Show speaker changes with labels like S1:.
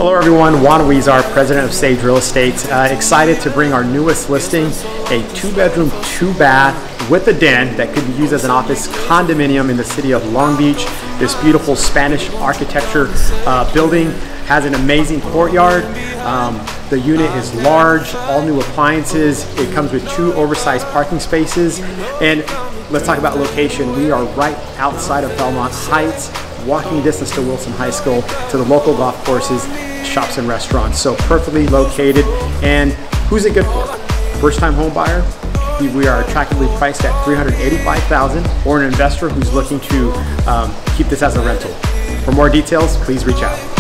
S1: Hello everyone, Juan Huizar, President of Sage Real Estate. Excited to bring our newest listing, a 2-bedroom, 2-bath with a den that could be used as an office condominium in the city of Long Beach. This beautiful Spanish architecture building has an amazing courtyard. The unit is large, all new appliances. It comes with 2 oversized parking spaces. And let's talk about location. We are right outside of Belmont Heights, walking distance to Wilson High School, to the local golf courses, shops and restaurants. So perfectly located. And who's it good for? First-time home buyer. We are attractively priced at $385,000, or an investor who's looking to keep this as a rental. For more details, please reach out.